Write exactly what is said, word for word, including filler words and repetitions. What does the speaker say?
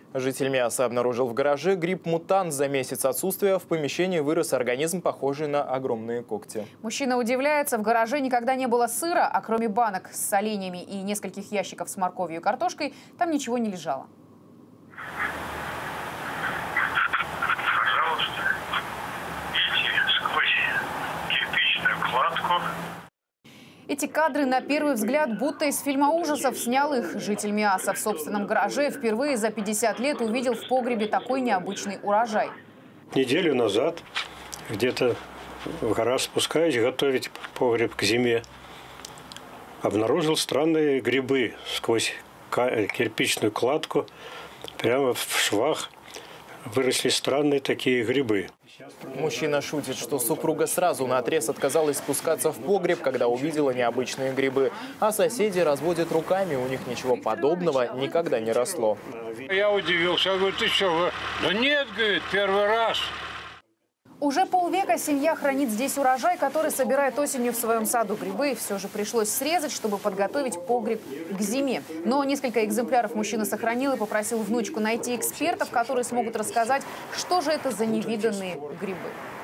Житель Миассы обнаружил в гараже гриб-мутант. За месяц отсутствия в помещении вырос организм, похожий на огромные когти. Мужчина удивляется, в гараже никогда не было сыра, а кроме банок с соленьями и нескольких ящиков с морковью и картошкой, там ничего не лежало. Пожалуйста, видите, сквозь кирпичную кладку. Эти кадры на первый взгляд будто из фильма ужасов. Снял их житель Миассы в собственном гараже. Впервые за пятьдесят лет увидел в погребе такой необычный урожай. Неделю назад где-то в гараж спускаюсь готовить погреб к зиме. Обнаружил странные грибы сквозь кирпичную кладку. Прямо в швах выросли странные такие грибы. Мужчина шутит, что супруга сразу наотрез отказалась спускаться в погреб, когда увидела необычные грибы. А соседи разводят руками, у них ничего подобного никогда не росло. Я удивился, я говорю, ты что? Да нет, говорит, первый раз. Уже полвека семья хранит здесь урожай, который собирает осенью в своем саду. Грибы все же пришлось срезать, чтобы подготовить погреб к зиме. Но несколько экземпляров мужчина сохранил и попросил внучку найти экспертов, которые смогут рассказать, что же это за невиданные грибы.